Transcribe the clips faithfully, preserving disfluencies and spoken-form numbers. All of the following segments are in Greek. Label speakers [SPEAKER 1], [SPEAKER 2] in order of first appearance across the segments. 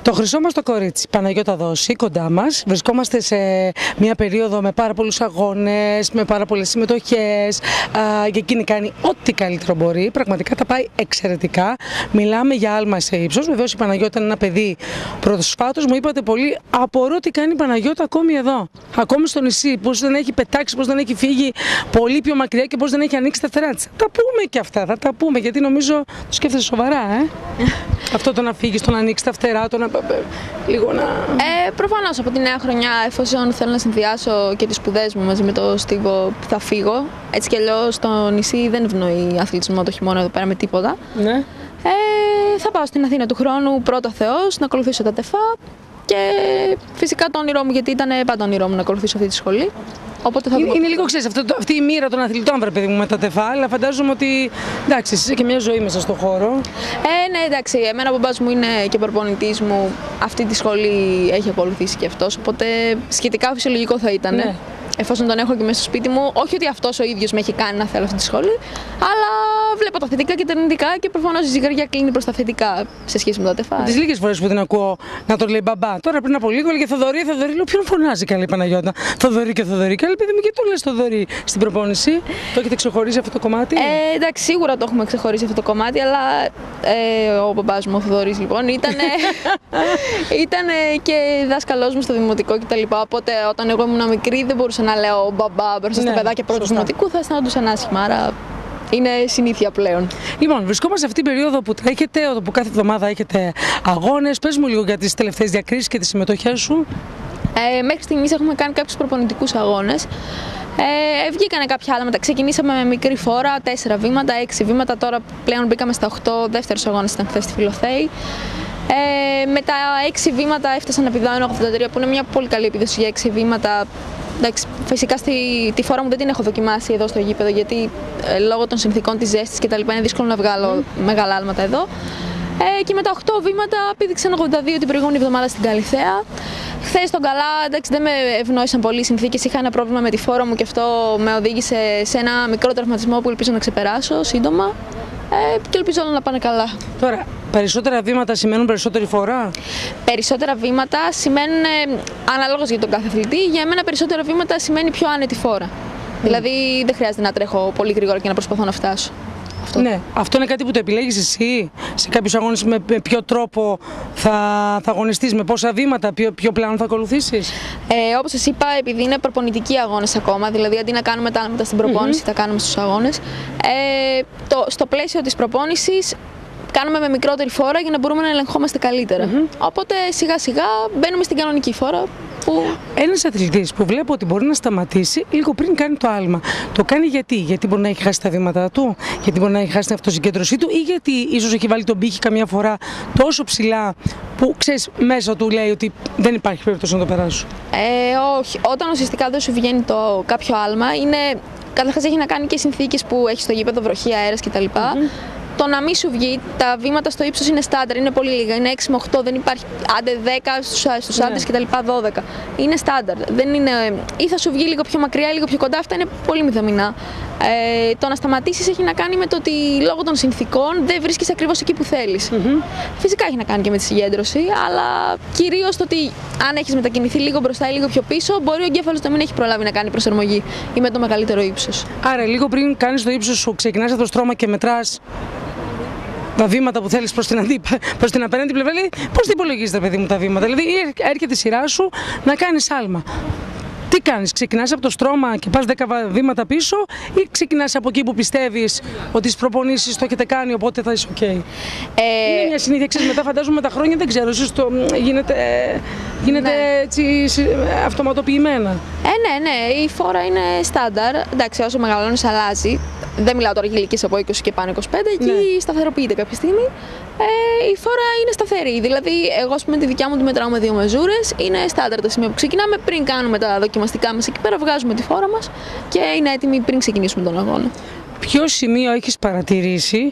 [SPEAKER 1] Το χρυσό μας το κορίτσι, Παναγιώτα Δόση, κοντά μας. Βρισκόμαστε σε μια περίοδο με πάρα πολλούς αγώνες, με πάρα πολλές συμμετοχές και εκείνη κάνει ό,τι καλύτερο μπορεί. Πραγματικά τα πάει εξαιρετικά. Μιλάμε για άλμα σε ύψος. Βεβαίως η Παναγιώτα είναι ένα παιδί. Προσφάτως μου είπατε πολύ, απορώ τι κάνει η Παναγιώτα ακόμη εδώ. Ακόμη στο νησί, πώς δεν έχει πετάξει, πώς δεν έχει φύγει πολύ πιο μακριά και πώς δεν έχει ανοίξει τα φτερά της. Θα τα πούμε και αυτά, θα τα πούμε, γιατί νομίζω το σκέφτεσαι σοβαρά, ε. Αυτό το να φύγεις, το να ανοίξει τα φτερά, το να. Λίγο να.
[SPEAKER 2] Ε, προφανώς από τη νέα χρονιά, εφόσον θέλω να συνδυάσω και τις σπουδές μου μαζί με το στίβο που θα φύγω. Έτσι κι αλλιώς στο νησί δεν ευνοεί αθλητισμό το χειμώνα εδώ πέρα με τίποτα.
[SPEAKER 1] Ναι.
[SPEAKER 2] Ε, θα πάω στην Αθήνα του χρόνου, πρώτα Θεός, να ακολουθήσω τα τεφά και φυσικά το όνειρό μου, γιατί ήταν πάντα όνειρό μου να ακολουθήσω αυτή τη σχολή. Οπότε θα
[SPEAKER 1] είναι, είναι λίγο, ξέρεις, αυτό, αυτή η μοίρα των αθλητών, βρε παιδί μου, με τα τεφά, αλλά φαντάζομαι ότι εντάξει, εσύ είσαι και μια ζωή μέσα στον χώρο.
[SPEAKER 2] Ε, ναι, εντάξει, εμένα ο μπαμπάς μου είναι και προπονητής μου, αυτή τη σχολή έχει ακολουθήσει και αυτός, οπότε σχετικά φυσιολογικό θα ήταν. Ναι. Εφόσον τον έχω και μέσα στο σπίτι μου, όχι ότι αυτός ο ίδιος με έχει κάνει να θέλω αυτή τη σχολή, αλλά βλέπω τα θετικά και τα αρνητικά και προφανώς η ζυγαριά κλείνει προς τα θετικά σε σχέση με τα τεφά.
[SPEAKER 1] Τις λίγες φορές που την ακούω να τον λέει μπαμπά. Τώρα πριν από λίγο έλεγε Θοδωρή, Θοδωρή, λέω ποιον φωνάζει καλή Παναγιώτα. Θοδωρή και Θοδωρή. Καλή παιδί μου, και το λες Θοδωρή στην προπόνηση. Το έχετε ξεχωρίσει αυτό το κομμάτι?
[SPEAKER 2] Ε, εντάξει, σίγουρα το έχουμε ξεχωρίσει αυτό το κομμάτι, αλλά ε, ο μπαμπάς μου, ο Θοδωρής λοιπόν, ήταν και δάσκαλός μου στο δημοτικό κτλ. Οπότε όταν εγώ ήμουν μικρή δεν μπορούσα να λέω μπαμπά μπροστά στα ναι, παιδάκια πρώτου δημοτικού, θα αισθανόντουσαν άσχημα. Άρα είναι συνήθεια πλέον.
[SPEAKER 1] Λοιπόν, βρισκόμαστε σε αυτήν την περίοδο που τρέχετε, που κάθε εβδομάδα έχετε αγώνες. Πες μου λίγο για τις τελευταίες διακρίσεις και τις συμμετοχές σου.
[SPEAKER 2] Ε, μέχρι στιγμής έχουμε κάνει κάποιους προπονητικούς αγώνες. Ε, βγήκανε κάποια άλματα. Ξεκινήσαμε με μικρή φόρα, τέσσερα βήματα, έξι βήματα. Τώρα πλέον μπήκαμε στα οκτώ. Δεύτερος αγώνας ήταν χθες στη Φιλοθέη. Ε, με τα έξι βήματα έφτασαν επί δύο ογδόντα τρία, που είναι μια πολύ καλή επίδοση για έξι βήματα. Εντάξει, φυσικά στη, τη φόρα μου δεν την έχω δοκιμάσει εδώ στο γήπεδο, γιατί ε, λόγω των συνθήκων της ζέστης και τα λοιπά είναι δύσκολο να βγάλω mm. μεγάλα άλματα εδώ. Ε, και με τα οκτώ βήματα πήδηξαν ογδόντα δύο την προηγούμενη εβδομάδα στην Καλιθέα. Χθες στον Καλά, εντάξει, δεν με ευνόησαν πολύ οι συνθήκες. Είχα ένα πρόβλημα με τη φόρα μου και αυτό με οδήγησε σε ένα μικρό τραυματισμό που ελπίζω να ξεπεράσω σύντομα. Ε, και ελπίζω όλα να πάνε καλά.
[SPEAKER 1] Τώρα, περισσότερα βήματα σημαίνουν περισσότερη φορά?
[SPEAKER 2] Περισσότερα βήματα σημαίνουν, αναλόγως για τον κάθε αθλητή, για μένα περισσότερα βήματα σημαίνει πιο άνετη φόρα. Mm. Δηλαδή δεν χρειάζεται να τρέχω πολύ γρήγορα και να προσπαθώ να φτάσω. Αυτό.
[SPEAKER 1] Ναι, αυτό είναι κάτι που το επιλέγεις εσύ σε κάποιους αγώνες, με, με ποιο τρόπο θα, θα αγωνιστείς, με πόσα βήματα, ποιο, ποιο πλάνο θα ακολουθήσεις?
[SPEAKER 2] Ε, όπως σας είπα, επειδή είναι προπονητικοί αγώνες ακόμα, δηλαδή αντί να κάνουμε τα άλματα στην προπόνηση, mm-hmm. τα κάνουμε στους αγώνες. Ε, το, στο πλαίσιο της προπόνησης κάνουμε με μικρότερη φόρα για να μπορούμε να ελεγχόμαστε καλύτερα. Mm-hmm. Οπότε σιγά σιγά μπαίνουμε στην κανονική φόρα. Που...
[SPEAKER 1] Ένας αθλητής που βλέπω ότι μπορεί να σταματήσει λίγο πριν κάνει το άλμα. Το κάνει γιατί? Γιατί μπορεί να έχει χάσει τα βήματα του, γιατί μπορεί να έχει χάσει την αυτοσυγκέντρωσή του, ή γιατί ίσως έχει βάλει τον πύχη καμιά φορά τόσο ψηλά που ξέρεις μέσα του λέει ότι δεν υπάρχει περίπτωση να το περάσω?
[SPEAKER 2] Ε, όχι. Όταν ουσιαστικά δεν σου βγαίνει το κάποιο άλμα, είναι. Καταρχάς έχει να κάνει και συνθήκες που έχει στο γήπεδο, βροχή, αέρας κτλ. Mm-hmm. Το να μην σου βγει, τα βήματα στο ύψος είναι στάνταρ, είναι πολύ λίγα. Είναι έξι με οκτώ, δεν υπάρχει άντε δέκα στους άντρες και τα λοιπά, δώδεκα. Είναι στάνταρ. Δεν είναι, ή θα σου βγει λίγο πιο μακριά, λίγο πιο κοντά, αυτά είναι πολύ μηδαμινά. Ε, το να σταματήσεις έχει να κάνει με το ότι λόγω των συνθήκων δεν βρίσκεις ακριβώς εκεί που θέλεις. Mm-hmm. Φυσικά έχει να κάνει και με τη συγκέντρωση, αλλά κυρίως το ότι αν έχεις μετακινηθεί λίγο μπροστά ή λίγο πιο πίσω, μπορεί ο εγκέφαλος να μην έχει προλάβει να κάνει προσαρμογή ή με το μεγαλύτερο ύψος.
[SPEAKER 1] Άρα, λίγο πριν κάνεις το ύψος σου, ξεκινάς από το στρώμα και μετράς τα βήματα που θέλεις προς την, αντί, προς την απέναντι πλευρά, δηλαδή, πώς τα υπολογίζεις, παιδί μου, τα βήματα? Δηλαδή, έρχεται η σειρά σου να κάνεις άλμα. Τι κάνεις, ξεκινάς από το στρώμα και πας δέκα βήματα πίσω, ή ξεκινάς από εκεί που πιστεύεις ότι στις προπονήσεις το έχετε κάνει, οπότε θα είσαι ok? Ε... Είναι μια συνήθεια, ξέρεις, μετά φαντάζομαι με τα χρόνια, δεν ξέρω, ίσως το γίνεται, γίνεται ναι. έτσι αυτοματοποιημένα.
[SPEAKER 2] Ε, ναι, ναι, η φόρα είναι στάνταρ. Εντάξει, όσο μεγαλώνεις αλλάζει. Δεν μιλάω τώρα για ηλικίες από είκοσι και πάνω είκοσι πέντε, εκεί ναι. σταθεροποιείται κάποια στιγμή. Ε, η φόρα είναι σταθερή. Δηλαδή, εγώ με τη δικιά μου τη μετράω με δύο μεζούρες. Είναι στάνταρ τα σημεία που ξεκινάμε. Πριν κάνουμε τα δοκιμαστικά μας εκεί πέρα, βγάζουμε τη φόρα μας και είναι έτοιμη πριν ξεκινήσουμε τον αγώνα.
[SPEAKER 1] Ποιο σημείο έχεις παρατηρήσει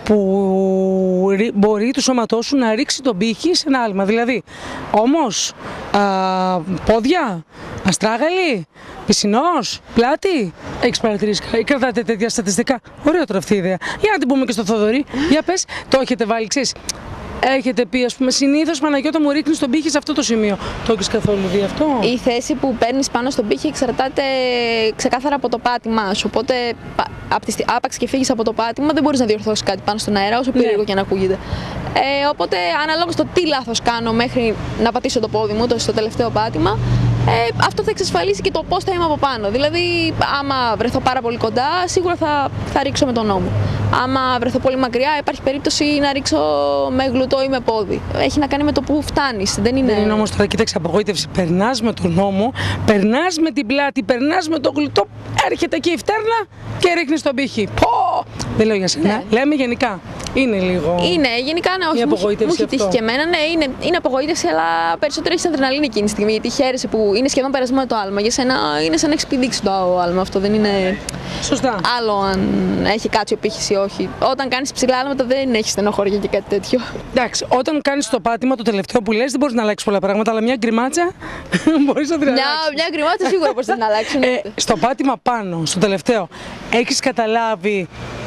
[SPEAKER 1] που μπορεί του σώματός σου να ρίξει τον πύχη σε ένα άλμα? Δηλαδή, όμως, α, πόδια, αστράγαλοι, πισινός, πλάτη? Έχεις παρατηρήσει ή κρατάτε τέτοια στατιστικά? Ωραία τώρα αυτή η ιδέα. Για να την πούμε και στο Θοδωρή. Για πες, το έχετε βάλει, ξέρεις, έχετε πει, ας πούμε, συνήθως Παναγιώτα μου ρίχνει τον πύχη σε αυτό το σημείο. Το έχεις καθόλου δει αυτό?
[SPEAKER 2] Η θέση που παίρνεις πάνω στον πύχη εξαρτάται ξεκάθαρα από το πάτημά σου. Οπότε, από τη, άπαξ και φύγεις από το πάτημα, δεν μπορείς να διορθώσεις κάτι πάνω στον αέρα, όσο περίεργο και να ακούγεται. Ε, οπότε, αναλόγως το τι λάθος κάνω μέχρι να πατήσω το πόδι μου, το στο τελευταίο πάτημα, ε, αυτό θα εξασφαλίσει και το πώς θα είμαι από πάνω. Δηλαδή, άμα βρεθώ πάρα πολύ κοντά, σίγουρα θα, θα ρίξω με τον νόμο. Άμα βρεθώ πολύ μακριά, υπάρχει περίπτωση να ρίξω με γλουτό ή με πόδι. Έχει να κάνει με το που φτάνεις. Δεν είναι,
[SPEAKER 1] δεν είναι όμως τώρα, κοίταξε, απογοήτευση. Περνάς με τον νόμο, περνάς με την πλάτη, περνάς με το γλουτό, έρχεται εκεί η φτέρνα και ρίχνεις τον πύχη. Πω! Δεν λέω για σένα. Ναι. Λέμε γενικά. Είναι λίγο.
[SPEAKER 2] Είναι, γενικά ναι, όχι. Μου, μου έχει τύχει και εμένα. Ναι, είναι, είναι απογοήτευση, αλλά περισσότερο έχει αδρεναλίνη εκείνη τη στιγμή. Γιατί χαίρεσαι που είναι σχεδόν περασμένο το άλμα. Για σένα είναι σαν να έχει πηδήξει το άλμα. Αυτό δεν είναι.
[SPEAKER 1] Σωστά.
[SPEAKER 2] Άλλο αν έχει κάτσει ο πύχης ή όχι. Όταν κάνεις ψηλά άλματα δεν έχει στενοχώρια και κάτι τέτοιο.
[SPEAKER 1] Εντάξει, όταν κάνεις το πάτημα το τελευταίο που λες δεν μπορείς να αλλάξεις πολλά πράγματα, αλλά μια γκριμάτσα μπορείς να την αλλάξεις.
[SPEAKER 2] Μια, μια γκριμάτσα σίγουρα μπορείς να την αλλάξεις.
[SPEAKER 1] Ε, στο πάτημα πάνω, στο τελευταίο, έχεις καταλάβει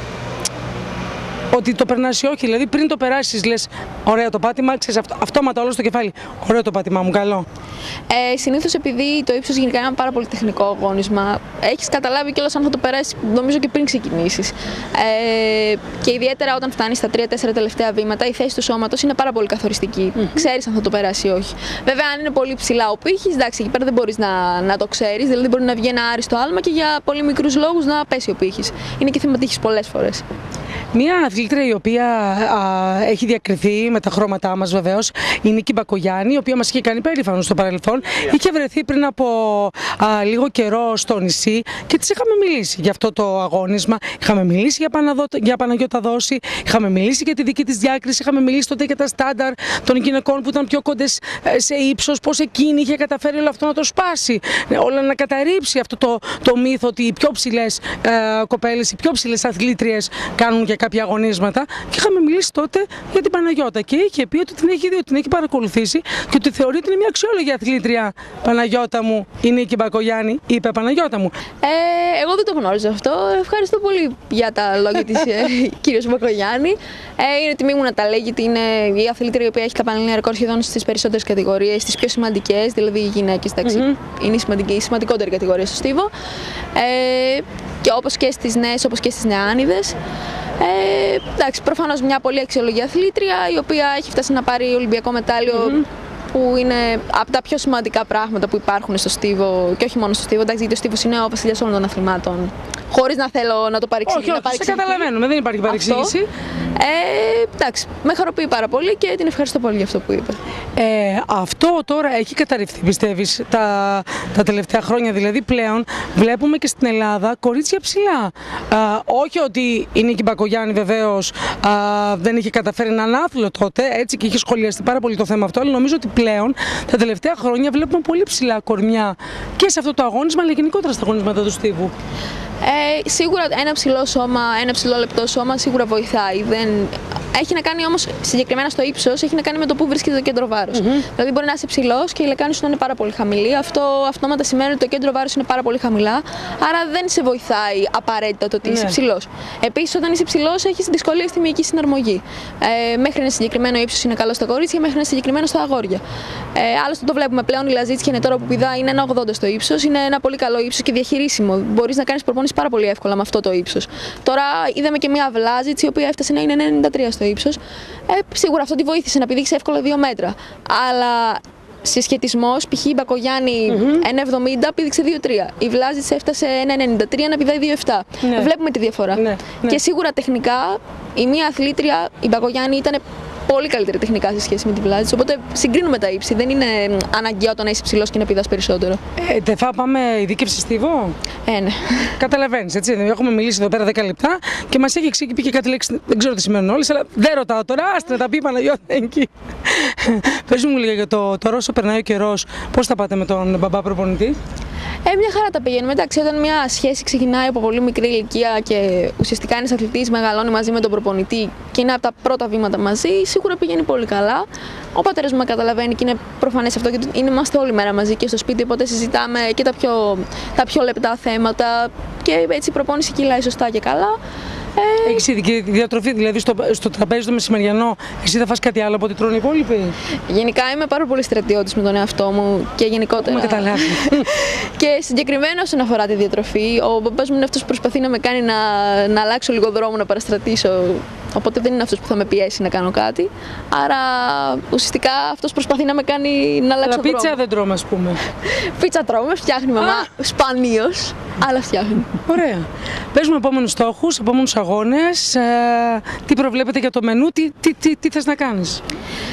[SPEAKER 1] ότι το περνάς ή όχι? Δηλαδή πριν το περάσεις λες ωραίο το πάτημα, ξέρεις, αυτό, αυτόματα όλο στο κεφάλι. Ωραίο το πάτημά μου, καλό.
[SPEAKER 2] Ε, συνήθως επειδή το ύψος γενικά είναι ένα πάρα πολύ τεχνικό αγώνισμα, έχεις καταλάβει κιόλας αν θα το περάσεις, νομίζω, και πριν ξεκινήσεις. Ε, και ιδιαίτερα όταν φτάνεις στα τρία τέσσερα τελευταία βήματα, η θέση του σώματος είναι πάρα πολύ καθοριστική. Mm-hmm. Ξέρεις αν θα το περάσει ή όχι. Βέβαια, αν είναι πολύ ψηλά ο πύχης, εντάξει, εκεί πέρα δεν μπορείς να, να το ξέρεις. Δηλαδή, μπορεί να βγει ένα άριστο άλμα και για πολύ μικρούς λόγους να πέσει ο πύχης. Είναι και θέμα τύχης πολλές φορές.
[SPEAKER 1] Μια αθλήτρια η οποία α, έχει διακριθεί με τα χρώματά μας βεβαίως είναι η Νίκη Μπακογιάννη, η οποία μας είχε κάνει περήφανο στο παρελθόν. Είχε βρεθεί πριν από α, λίγο καιρό στο νησί και της είχαμε μιλήσει για αυτό το αγώνισμα. Είχαμε μιλήσει για, Παναδο... για Παναγιώτα Δόση, είχαμε μιλήσει για τη δική της διάκριση, είχαμε μιλήσει τότε για τα στάνταρ των γυναικών που ήταν πιο κοντές σε ύψος, πώς εκείνη είχε καταφέρει όλο αυτό να το σπάσει, όλα να καταρρύψει αυτό το, το μύθο ότι οι πιο ψηλές ε, κοπέλες, οι πιο ψηλές αθλήτριες κάνουν και κάποια αγωνίσματα. Και είχαμε μιλήσει τότε για την Παναγιώτα και είχε πει ότι την έχει δει, ότι την έχει παρακολουθήσει και ότι θεωρεί ότι είναι μια αξιόλογη αθλήτρια. Παναγιώτα μου, η Νίκη Μπακογιάννη, είπε Παναγιώτα μου.
[SPEAKER 2] Ε, εγώ δεν το γνώριζα αυτό. Ευχαριστώ πολύ για τα λόγια της ε, κυρίας Μπακογιάννη. Ε, είναι τιμή μου να τα λέει, γιατί είναι η αθλήτρια η οποία έχει τα πανελλήνια ρεκόρ σχεδόν στις περισσότερες κατηγορίες, στις πιο σημαντικές, δηλαδή οι γυναίκες. Mm-hmm. Είναι η, σημαντική, η σημαντικότερη κατηγορία στο στίβο. Ε, και όπως και στις νέες, όπως και στις νεάνιδες. Ε, εντάξει, προφανώς μια πολύ αξιολογή αθλήτρια, η οποία έχει φτάσει να πάρει ολυμπιακό μετάλλιο, mm-hmm. που είναι από τα πιο σημαντικά πράγματα που υπάρχουν στο στίβο, και όχι μόνο στο στίβο, εντάξει, γιατί ο στίβος είναι ο βασιλιάς όλων των αθλημάτων. Χωρίς να θέλω να το παρεξηγήσω.
[SPEAKER 1] Όχι, όχι, σε καταλαβαίνουμε, δεν υπάρχει παρεξήγηση.
[SPEAKER 2] Ε, εντάξει, με χαροποιεί πάρα πολύ και την ευχαριστώ πολύ για αυτό που είπε.
[SPEAKER 1] Ε, αυτό τώρα έχει καταρριφθεί, πιστεύεις, τα, τα τελευταία χρόνια? Δηλαδή πλέον βλέπουμε και στην Ελλάδα κορίτσια ψηλά. Α, όχι ότι η Νίκη Μπακογιάννη βεβαίως α, δεν είχε καταφέρει να είναι άθλο τότε, έτσι, και είχε σχολιαστεί πάρα πολύ το θέμα αυτό, αλλά νομίζω ότι πλέον τα τελευταία χρόνια βλέπουμε πολύ ψηλά κορμιά και σε αυτό το αγώνισμα, αλλά γενικότερα στα αγωνίσματα του στίβου.
[SPEAKER 2] Ε, σίγουρα ένα ψηλό σώμα, ένα ψηλό λεπτό σώμα σίγουρα βοηθάει. Δεν... Έχει να κάνει όμως συγκεκριμένα στο ύψος, έχει να κάνει με το που βρίσκεται το κέντρο βάρους. Mm-hmm. Δηλαδή, μπορεί να είσαι ψηλός και η λεκάνη σου να είναι πάρα πολύ χαμηλή. Αυτό αυτόματα σημαίνει ότι το κέντρο βάρους είναι πάρα πολύ χαμηλά. Άρα δεν σε βοηθάει απαραίτητα το ότι yeah. είσαι ψηλός. Επίσης, όταν είσαι ψηλός, έχεις δυσκολία στη μυϊκή συναρμογή. Ε, μέχρι ένα συγκεκριμένο ύψος είναι καλό στα κορίτσια, μέχρι ένα συγκεκριμένο στα αγόρια. Ε, άλλωστε, το βλέπουμε πλέον. Η Λαζίτσια είναι τώρα που πηδά, είναι ένα ογδόντα στο ύψος. Είναι ένα πολύ καλό ύψος και διαχειρίσιμο. Μπορείς να κάνεις προπόνηση πάρα πολύ εύκολα με αυτό το ύψος. Τώρα είδαμε και μια Βλάζιτς η οποία έφτασε να είναι ενενήντα τρία στο ύψος. Ε, σίγουρα αυτό τη βοήθησε να πηδήξει εύκολα δύο μέτρα. Αλλά συσχετισμός, π.χ. η Μπακογιάννη mm-hmm. ένα εβδομήντα πήδηξε δύο τρία. Η Βλάζιτς έφτασε ένα ενενήντα τρία να πηδάει δύο επτά. Ναι. Βλέπουμε τη διαφορά. Ναι, ναι. Και σίγουρα τεχνικά η μία αθλήτρια, η Μπακογιάννη, ήταν πολύ καλύτερη τεχνικά σε σχέση με τη Βλάζιτς. Οπότε συγκρίνουμε τα ύψη. Δεν είναι αναγκαίο το να είσαι ψηλός και να πηδάς περισσότερο. Ε,
[SPEAKER 1] δεν θα πάμε ειδίκευση στίβο?
[SPEAKER 2] Ε, ναι.
[SPEAKER 1] Καταλαβαίνεις, έτσι. Έχουμε μιλήσει εδώ πέρα δέκα λεπτά και μας έχει εξηγήσει, πήγε κάτι λέξη. Δεν ξέρω τι σημαίνουν όλες, αλλά δεν ρωτάω τώρα. Άστρα, τα πει η Παναγιώτα εκεί. Πες μου λίγα για το, το Ρώσο, περνάει ο καιρός. Πώς θα πάτε με τον μπαμπά προπονητή?
[SPEAKER 2] Ε, μια χαρά τα πηγαίνουμε. Εντάξει, όταν μια σχέση ξεκινάει από πολύ μικρή ηλικία και ουσιαστικά ένας αθλητής μεγαλώνει μαζί με τον προπονητή και είναι από τα πρώτα βήματα μαζί, σίγουρα πηγαίνει πολύ καλά. Ο πατέρας μου με καταλαβαίνει και είναι προφανές αυτό, γιατί είμαστε όλη μέρα μαζί και στο σπίτι, οπότε συζητάμε και τα πιο, τα πιο λεπτά θέματα και έτσι η προπόνηση κυλάει σωστά και καλά.
[SPEAKER 1] Ε... Έχεις ειδική διατροφή, δηλαδή στο, στο τραπέζι το μεσημεριανό, εσύ θα φας κάτι άλλο από ό,τι τρώνε οι υπόλοιποι?
[SPEAKER 2] Γενικά είμαι πάρα πολύ στρατιώτης με τον εαυτό μου και γενικότερα.
[SPEAKER 1] Με καταλάβει.
[SPEAKER 2] Και συγκεκριμένα όσον αφορά τη διατροφή, ο μπαμπάς μου είναι αυτός που προσπαθεί να με κάνει να, να αλλάξω λίγο δρόμο, να παραστρατήσω. Οπότε δεν είναι αυτός που θα με πιέσει να κάνω κάτι. Άρα ουσιαστικά αυτός προσπαθεί να με κάνει να αλλάξω
[SPEAKER 1] αλλά
[SPEAKER 2] δρόμο.
[SPEAKER 1] Πίτσα δεν τρώμε, ας πούμε.
[SPEAKER 2] Πίτσα τρώμε, φτιάχνει η μαμά σπανίως, αλλά φτιάχνει.
[SPEAKER 1] Ωραία. Πες μου επόμενους στόχους, επόμενους αγώνες, ε, τι προβλέπετε για το μενού, τι, τι, τι, τι θες να κάνεις?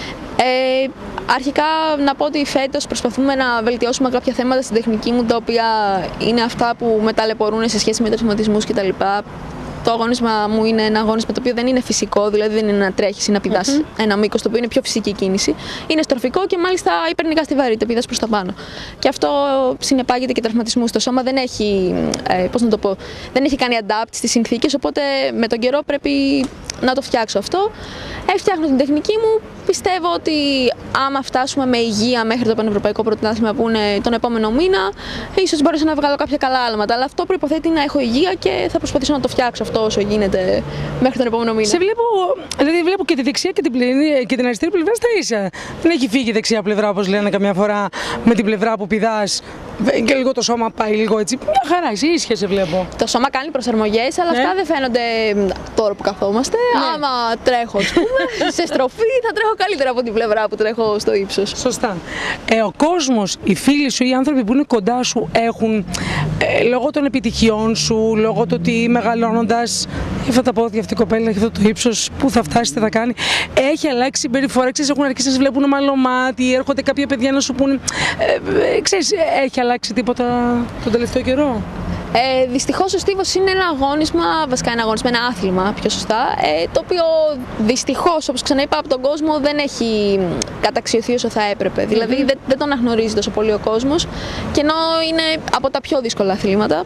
[SPEAKER 2] Ε, αρχικά να πω ότι φέτος προσπαθούμε να βελτιώσουμε κάποια θέματα στην τεχνική μου, τα οποία είναι αυτά που με ταλαιπωρούν σε σχέση με τερματισμούς κτλ. Το αγώνισμα μου είναι ένα αγώνισμα το οποίο δεν είναι φυσικό, δηλαδή δεν είναι να τρέχεις ή να πηδάς mm-hmm. ένα μήκος, το οποίο είναι πιο φυσική κίνηση. Είναι στροφικό και μάλιστα υπερνικά στη βαρύτητα, πηδάς προς τα πάνω. Και αυτό συνεπάγεται και τραυματισμούς. Το σώμα δεν έχει, ε, πώς να το πω, δεν έχει κάνει adapt στις συνθήκες, οπότε με τον καιρό πρέπει να το φτιάξω αυτό. Ε, φτιάχνω την τεχνική μου. Πιστεύω ότι άμα φτάσουμε με υγεία μέχρι το Πανευρωπαϊκό Πρωτάθλημα που είναι τον επόμενο μήνα, ίσως μπορέσω να βγάλω κάποια καλά άλματα. Αλλά αυτό προϋποθέτει να έχω υγεία και θα προσπαθήσω να το φτιάξω αυτό όσο γίνεται μέχρι τον επόμενο μήνα.
[SPEAKER 1] Σε βλέπω, δηλαδή βλέπω και τη δεξιά και την, πληνή, και την αριστερή πλευρά στα ίσα. Δεν έχει φύγει η δεξιά πλευρά, όπως λένε καμιά φορά, με την πλευρά που πηδάς και λίγο το σώμα πάει λίγο έτσι. Μια χαρά, εσύ ίσια σε βλέπω.
[SPEAKER 2] Το σώμα κάνει προσαρμογές, αλλά ναι. αυτά δεν φαίνονται τώρα που καθόμαστε. Ναι. Άμα τρέχω, ας πούμε, σε στροφή θα τρέχω καλύτερα από την πλευρά που τρέχω στο ύψος.
[SPEAKER 1] Σωστά. Ε, ο κόσμος, οι φίλοι σου, οι άνθρωποι που είναι κοντά σου έχουν, ε, λόγω των επιτυχιών σου, λόγω του ότι μεγαλώνοντας, έχει αυτά τα πόδια, αυτή η κοπέλα, έχει αυτό το ύψος, πού θα φτάσει, τι θα κάνει, έχει αλλάξει συμπεριφορά, ξέρεις, έχουν αρχίσει να σε βλέπουν μαλλομάτι, έρχονται κάποια παιδιά να σου πούν, ε, ε, ξέρεις, έχει αλλάξει τίποτα τον τελευταίο καιρό?
[SPEAKER 2] Ε, δυστυχώς ο στίβος είναι ένα αγώνισμα, βασικά ένα αγώνισμα, ένα άθλημα πιο σωστά, ε, το οποίο δυστυχώς, όπως ξαναείπα, από τον κόσμο δεν έχει καταξιωθεί όσο θα έπρεπε. Mm-hmm. Δηλαδή δεν, δεν τον αναγνωρίζει τόσο πολύ ο κόσμος, και ενώ είναι από τα πιο δύσκολα αθλήματα.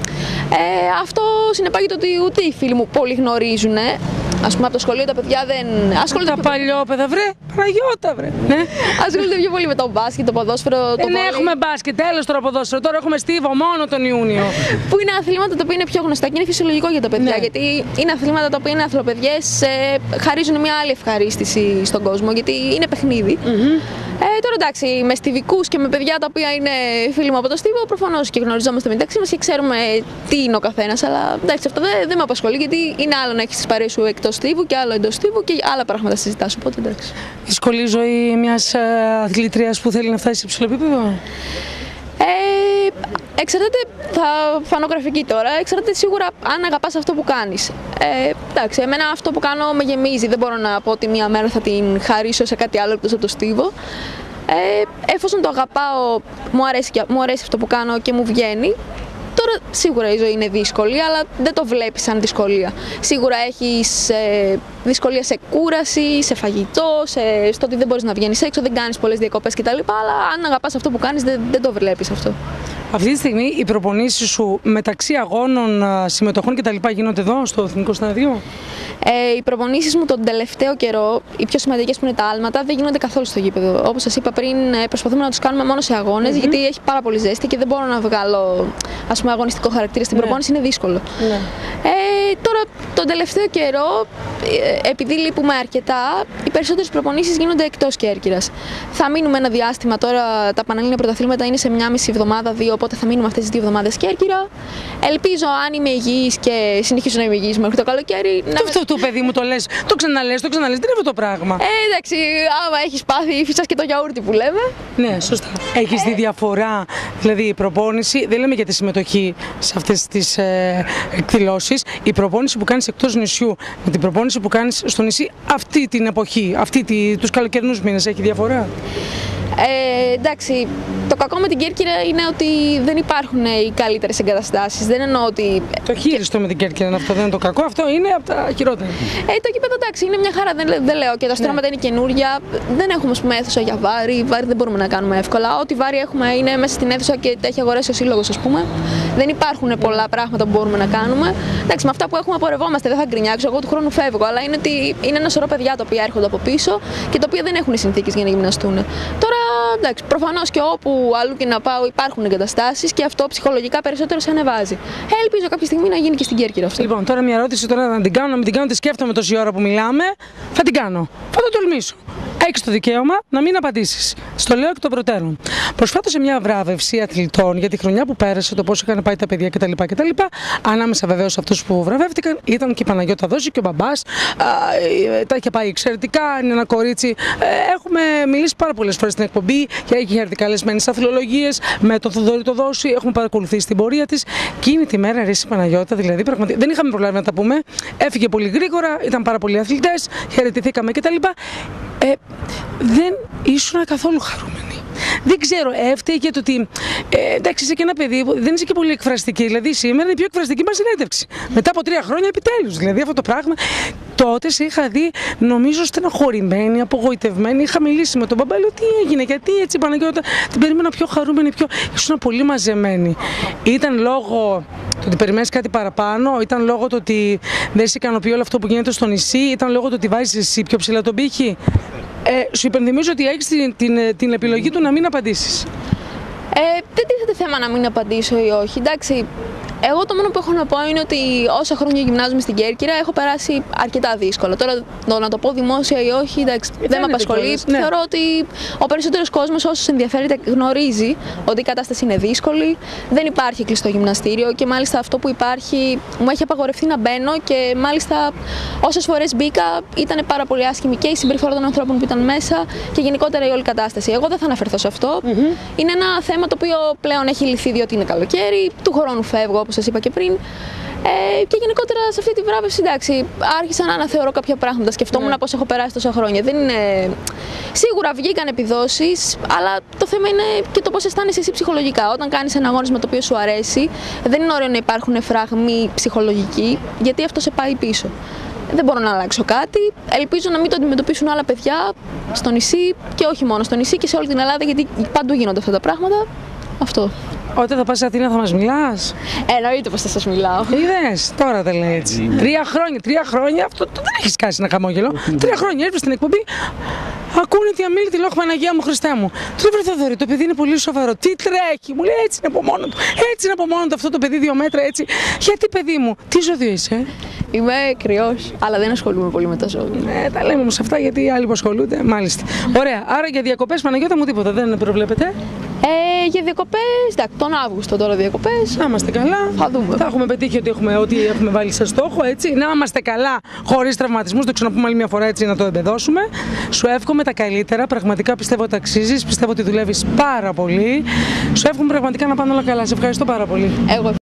[SPEAKER 2] Ε, αυτό συνεπάγεται ότι ούτε οι φίλοι μου πολύ γνωρίζουν. Ας πούμε από το σχολείο τα παιδιά δεν ασχολούνται.
[SPEAKER 1] Τα πιο... παλιόπαιδα, βρε, Παναγιώτα, βρε. Ναι.
[SPEAKER 2] Ασχολούνται πιο πολύ με το μπάσκετ, το ποδόσφαιρο, το
[SPEAKER 1] Δεν βόλεϊ. Έχουμε μπάσκετ, τέλος τώρα ποδόσφαιρο. Τώρα έχουμε στίβο μόνο τον Ιούνιο.
[SPEAKER 2] Που είναι αθλήματα τα οποία είναι πιο γνωστά και είναι φυσιολογικό για τα παιδιά. Ναι. Γιατί είναι αθλήματα τα οποία είναι αθλοπαιδιές, ε, χαρίζουν μια άλλη ευχαρίστηση στον κόσμο, γιατί είναι παιχνίδι. Mm-hmm. Ε, τώρα εντάξει, με στιβικούς και με παιδιά τα οποία είναι φίλοι μου από το στίβο, προφανώς και γνωριζόμαστε μεταξύ μας και ξέρουμε τι είναι ο καθένας. Αλλά εντάξει, αυτό δεν, δεν με απασχολεί, γιατί είναι άλλο να έχεις τις παρέες σου εκτός στίβου και άλλο εντός στίβου και άλλα πράγματα συζητάς. Οπότε εντάξει. Δύσκολη ζωή μιας αθλήτριας που θέλει να φτάσει σε υψηλό επίπεδο? Ε, εξαρτάται, θα φανώ γραφική τώρα, εξαρτάται σίγουρα αν αγαπάς αυτό που κάνεις. Ε, εντάξει, εμένα αυτό που κάνω με γεμίζει, δεν μπορώ να πω ότι μία μέρα θα την χαρίσω σε κάτι άλλο εκτός από το στίβο. Ε, εφόσον το αγαπάω, μου αρέσει, μου αρέσει αυτό που κάνω και μου βγαίνει. Τώρα σίγουρα η ζωή είναι δύσκολη, αλλά δεν το βλέπεις σαν δυσκολία. Σίγουρα έχεις ε, δυσκολία σε κούραση, σε φαγητό, σε, στο ότι δεν μπορείς να βγαίνεις έξω, δεν κάνεις πολλές διακοπές κτλ. Αλλά αν αγαπάς αυτό που κάνεις, δεν, δεν το βλέπεις αυτό.
[SPEAKER 1] Αυτή τη στιγμή οι προπονήσεις σου μεταξύ αγώνων, συμμετοχών κτλ. Γίνονται εδώ στο Εθνικό Στάδιο?
[SPEAKER 2] Ε, οι προπονήσεις μου τον τελευταίο καιρό, οι πιο σημαντικές που είναι τα άλματα, δεν γίνονται καθόλου στο γήπεδο. Όπως σας είπα πριν, προσπαθούμε να τους κάνουμε μόνο σε αγώνες, mm-hmm. γιατί έχει πάρα πολύ ζέστη και δεν μπορώ να βγάλω, ας πούμε, αγωνιστικό χαρακτήρα στην ναι. προπόνηση, είναι δύσκολο. Ναι. Ε, τώρα, τον τελευταίο καιρό, επειδή λείπουμε αρκετά, οι περισσότερες προπονήσεις γίνονται εκτός Κέρκυρας. Θα μείνουμε ένα διάστημα τώρα, τα Πανελλήνια Πρωταθλήματα είναι σε μια μισή εβδομάδα, δύο, οπότε θα μείνουμε αυτές τις δύο εβδομάδες Κέρκυρα. Ελπίζω, αν είμαι υγιής και συνεχίζω να είμαι υγιής μέχρι το καλοκαίρι.
[SPEAKER 1] Να αυτό με... του παιδί μου το λες, το ξαναλες, το ξαναλες, δεν είναι αυτό το πράγμα.
[SPEAKER 2] Ε, εντάξει, άμα έχεις πάθει, φυσάς και το γιαούρτι που λέμε.
[SPEAKER 1] Ναι, σωστά. Έχεις δει διαφορά, δηλαδή η προπόνηση, δεν λέμε για τη συμμετοχή σε αυτές τις ε, εκδηλώσεις, η προπόνηση που κάνεις εκτός νησιού με την προπόνηση που κάνεις στο νησί αυτή την εποχή, αυτή τη, τους καλοκαιρινούς μήνες, έχει διαφορά?
[SPEAKER 2] Ε, εντάξει, το κακό με την Κέρκυρα είναι ότι δεν υπάρχουν οι καλύτερες εγκαταστάσεις. Δεν εννοώ ότι.
[SPEAKER 1] Το χείριστο με την Κέρκυρα είναι αυτό, δεν είναι το κακό, αυτό είναι από τα χειρότερα.
[SPEAKER 2] Ε, το γήπεδο εντάξει, είναι μια χαρά, δεν, δεν λέω. Και τα στρώματα ναι. είναι καινούρια. Δεν έχουμε, ας πούμε, αίθουσα για βάρη. Βάρη δεν μπορούμε να κάνουμε εύκολα. Ό,τι βάρη έχουμε είναι μέσα στην αίθουσα και τα έχει αγοράσει ο σύλλογος, ας πούμε. Δεν υπάρχουν ναι. πολλά πράγματα που μπορούμε να κάνουμε. Εντάξει, με αυτά που έχουμε απορρευόμαστε, δεν θα γκρινιάξω. Εγώ του χρόνου φεύγω. Αλλά είναι ότι είναι ένα σωρό παιδιά τα οποία έρχονται από πίσω και τα οποία δεν έχουν συνθήκες για να γυμναστούν. Τώρα εντάξει, προφανώς και όπου αλλού και να πάω υπάρχουν εγκαταστάσεις και αυτό ψυχολογικά περισσότερο σε ανεβάζει. Ε, ελπίζω κάποια στιγμή να γίνει και στην Κέρκυρα αυτό.
[SPEAKER 1] Λοιπόν, τώρα μια ερώτηση τώρα να την κάνω, να μην την κάνω, τη σκέφτομαι τόση ώρα που μιλάμε. Θα την κάνω. Θα το τολμήσω. Έχεις το δικαίωμα να μην απαντήσεις. Στο λέω εκ των προτέρων. Προσφάτως σε μια βράβευση αθλητών για τη χρονιά που πέρασε, το πώς είχαν πάει τα παιδιά κτλ. κτλ. Ανάμεσα βεβαίως σε αυτούς που βραβεύτηκαν ήταν και η Παναγιώτα Δόση και ο μπαμπάς. Α, τα είχε πάει εξαιρετικά. Είναι ένα κορίτσι. Έχουμε μιλήσει πάρα πολλές φορές στην εκπομπή και έχει έρθει καλεσμένη σε αθλολογίες με τον Θοδωρή το Δόση. Έχουμε παρακολουθήσει την πορεία της. Και είναι τη μέρα αρέσει η Παναγιώτα, δηλαδή πραγματικά δεν είχαμε προλάβει να τα πούμε. Έφυγε πολύ γρήγορα, ήταν πάρα πολλοί αθλητές, χαιρετηθήκαμε κτλ. Ε, δεν ήσουν καθόλου χαρούμενη. Δεν ξέρω, έφταιγε το ότι. Ε, εντάξει, είσαι και ένα παιδί, δεν είσαι και πολύ εκφραστική. Δηλαδή, σήμερα είναι η πιο εκφραστική μας συνέντευξη. Μετά από τρία χρόνια επιτέλους. Δηλαδή, αυτό το πράγμα. Τότε σε είχα δει, νομίζω, στεναχωρημένη, απογοητευμένη. Είχα μιλήσει με τον μπαμπά, λέω τι έγινε, γιατί έτσι, Παναγιώτα, την περίμενα πιο χαρούμενη, πιο. Ήσουν πολύ μαζεμένη. Ήταν λόγω το ότι περιμένεις κάτι παραπάνω, ήταν λόγω το ότι δεν σε ικανοποιεί όλο αυτό που γίνεται στο νησί, ήταν λόγω το ότι βάζεις εσύ πιο ψηλά τον πύχη. Ε, σου υπενθυμίζω ότι έχεις την, την, την επιλογή του να μην απαντήσεις.
[SPEAKER 2] Ε, δεν τίθεται θέμα να μην απαντήσω ή όχι. Εντάξει, εγώ το μόνο που έχω να πω είναι ότι όσα χρόνια γυμνάζομαι στην Κέρκυρα έχω περάσει αρκετά δύσκολα. Τώρα το να το πω δημόσια ή όχι, εντάξει, δεν, δεν με απασχολεί. Ναι. Θεωρώ ότι ο περισσότερος κόσμος, όσος ενδιαφέρεται, γνωρίζει ότι η κατάσταση είναι δύσκολη. Δεν υπάρχει κλειστό γυμναστήριο και μάλιστα αυτό που υπάρχει μου έχει απαγορευτεί να μπαίνω και μάλιστα όσες φορές μπήκα ήταν πάρα πολύ άσχημη και η συμπεριφορά των ανθρώπων που ήταν μέσα και γενικότερα η όλη κατάσταση. Εγώ δεν θα αναφερθώ σε αυτό. Mm-hmm. Είναι ένα θέμα το οποίο πλέον έχει λυθεί διότι είναι καλοκαίρι, του χρόνου φεύγω, όπως σας είπα και πριν. Ε, και γενικότερα σε αυτή τη βράβευση, εντάξει, άρχισα να αναθεωρώ κάποια πράγματα. Σκεφτόμουν yeah. πώς έχω περάσει τόσα χρόνια. Δεν είναι. Σίγουρα βγήκαν επιδόσεις, αλλά το θέμα είναι και το πώς αισθάνεσαι εσύ ψυχολογικά. Όταν κάνεις ένα αγώνισμα το οποίο σου αρέσει, δεν είναι ωραίο να υπάρχουν φραγμοί ψυχολογικοί, γιατί αυτό σε πάει πίσω. Δεν μπορώ να αλλάξω κάτι. Ελπίζω να μην το αντιμετωπίσουν άλλα παιδιά στο νησί και όχι μόνο στο νησί και σε όλη την Ελλάδα, γιατί παντού γίνονται αυτά τα πράγματα. Αυτό.
[SPEAKER 1] Όταν θα πας σε Αθήνα θα μας μιλάς.
[SPEAKER 2] Εννοείται πως θα σας μιλάω.
[SPEAKER 1] Είδες, τώρα δεν λέει έτσι. Τρία χρόνια, τρία χρόνια, αυτό δεν έχεις κάσει ένα χαμόγελο. Τρία χρόνια έρθεις στην εκπομπή, ακούνε τη αμήλυτη λόγω Παναγία μου, Χριστέ μου. Του λέει Θοδωρή, το παιδί είναι πολύ σοβαρό. Τι τρέχει, μου λέει έτσι είναι από μόνο του. Έτσι είναι από μόνο του αυτό το παιδί, δύο μέτρα έτσι. Γιατί παιδί μου, τι ζώδιο είσαι?
[SPEAKER 2] Είμαι κρυός, αλλά δεν ασχολούμαι πολύ με τα ζώδια.
[SPEAKER 1] Ναι, τα λέμε όμως αυτά γιατί άλλοι που ασχολούνται. Μάλιστα. Ωραία, άρα για διακοπές Παναγιώτα μου τίποτα δεν προβλέπετε?
[SPEAKER 2] Ε, για διακοπές, εντάξει, τον Αύγουστο τώρα διακοπές.
[SPEAKER 1] Να είμαστε καλά.
[SPEAKER 2] Θα δούμε.
[SPEAKER 1] Θα έχουμε πετύχει ότι έχουμε, ότι έχουμε βάλει σε στόχο, έτσι. Να είμαστε καλά, χωρίς τραυματισμούς. Το ξαναπούμε άλλη μια φορά έτσι να το εμπεδώσουμε. Σου εύχομαι τα καλύτερα. Πραγματικά πιστεύω ότι αξίζεις. Πιστεύω ότι δουλεύεις πάρα πολύ. Σου εύχομαι πραγματικά να πάνε όλα καλά. Σε ευχαριστώ πάρα πολύ.
[SPEAKER 2] Εγώ